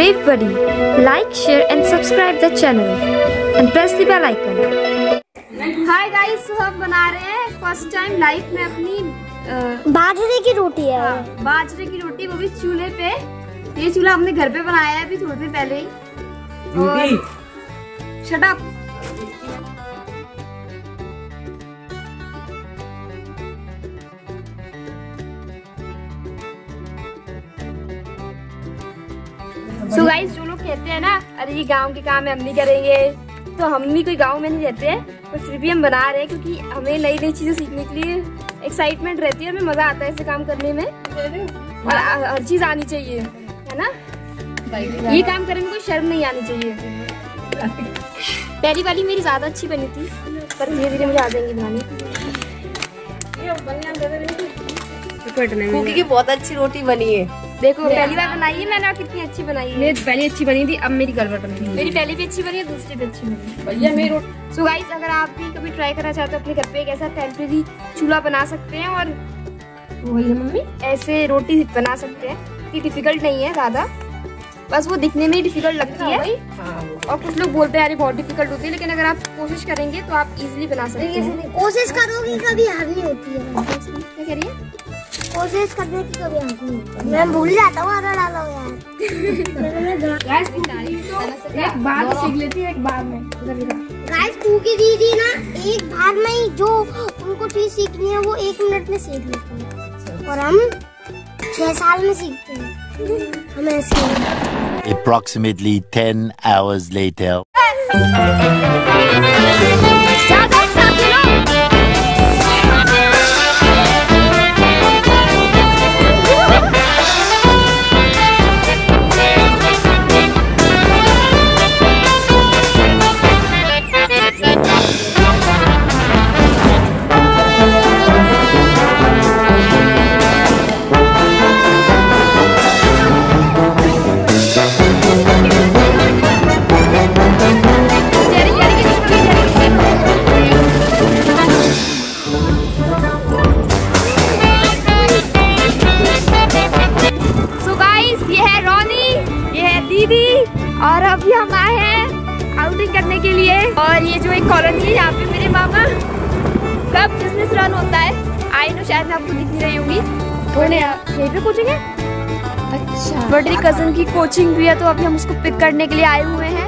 Brave Buddy. Like, share and subscribe the channel and press the bell icon. Hi guys, तो हम बना रहे हैं फर्स्ट टाइम लाइफ में अपनी बाजरे की रोटी है। बाजरे की रोटी, वो भी चूल्हे पे। ये चूल्हा हमने घर पे बनाया है अभी थोड़ी देर पहले ही। Shut up. So guys, जो लोग कहते हैं ना, अरे ये गांव के काम है हम नहीं करेंगे, तो हम भी कोई गांव में नहीं रहते हैं, पर फिर भी हम बना रहे हैं क्योंकि हमें नई नई चीजें सीखने के लिए एक्साइटमेंट रहती है, हमें मजा आता है ऐसे काम करने में और हर चीज आनी चाहिए, है ना। ये काम करने में कोई शर्म नहीं आनी चाहिए। पहली वाली मेरी ज्यादा अच्छी बनी थी, पर धीरे धीरे मुझे आ जाएंगी बनानी। कुकी की बहुत अच्छी रोटी बनी है। देखो पहली बार बनाई है मैंने और कितनी अच्छी बनाई है। मेरी पहली अच्छी बनी थी, अब मेरी गड़बड़ बनी। मेरी पहली भी अच्छी बनी है, दूसरी भी अच्छी बनी भैया मेरी। सो गाइस, अगर आप भी कभी ट्राई करना चाहते हो अपने घर पे एक ऐसा टेम्परेरी चूल्हा बना सकते हैं और वही मम्मी ऐसे रोटी बना सकते हैं। ये डिफिकल्ट नहीं है ज्यादा, बस वो दिखने में ही डिफिकल्ट लगती है। और कुछ लोग बोलते हैं यार बहुत डिफिकल्ट होती है, लेकिन अगर आप कोशिश करेंगे तो आप इजीली बना सकते हैं। कोशिश करोगे कभी हावी होती है। क्या कह रही है? कोशिश करने की कभी हावी होती है। मैं भूल जाता हूँ आधा डालो यार। एक बार सीख लेती है, एक बार में। गाइस, कुकी दीदी ना एक बार में ही जो उनको चीज सीखनी है वो 1 मिनट में सीख लेती है, और हम 6 साल में सीखते हैं। हम ऐसे Approximately 10 hours later. और अभी हम आए हैं आउटिंग करने के लिए, और ये जो एक कॉलोनी है यहाँ पे मेरे मामा का बिजनेस रन होता है। आई नो शायद आपको दिख नहीं रही होगी, थोड़े यहीं पे कोचिंग है। अच्छा, बड़ी कजन की कोचिंग भी है, तो अभी हम उसको पिक करने के लिए आए हुए हैं।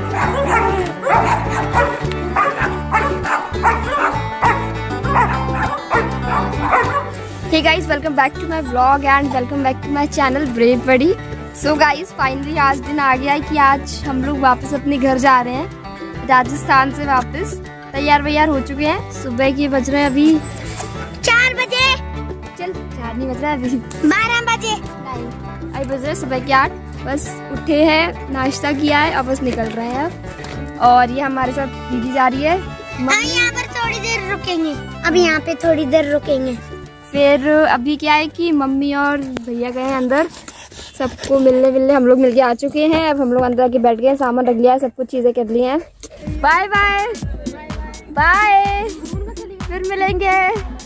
Hey guys, welcome back to my vlog and welcome back to my channel Brave Buddy. So guys, finally आज दिन आ गया है कि आज हम लोग वापस अपने घर जा रहे हैं, राजस्थान से वापस। तैयार वैयार हो चुके हैं। सुबह के बज रहे हैं अभी 4 बजे। चल 4 नहीं बज रहा है, अभी 12 बजे नहीं, अभी बज रहे सुबह के 8। बस उठे हैं, नाश्ता किया है, अब बस निकल रहे हैं अब। और ये हमारे साथ दीदी जा रही है। हम यहाँ पर थोड़ी देर रुकेंगे, अभी यहाँ पे थोड़ी देर रुकेंगे। फिर अभी क्या है कि मम्मी और भैया गए हैं अंदर, सबको मिलने हम लोग मिलके आ चुके हैं। अब हम लोग अंदर आके बैठ गए, सामान रख लिया है, सब कुछ चीजें कर ली हैं। बाय बाय बाय, फिर मिलेंगे।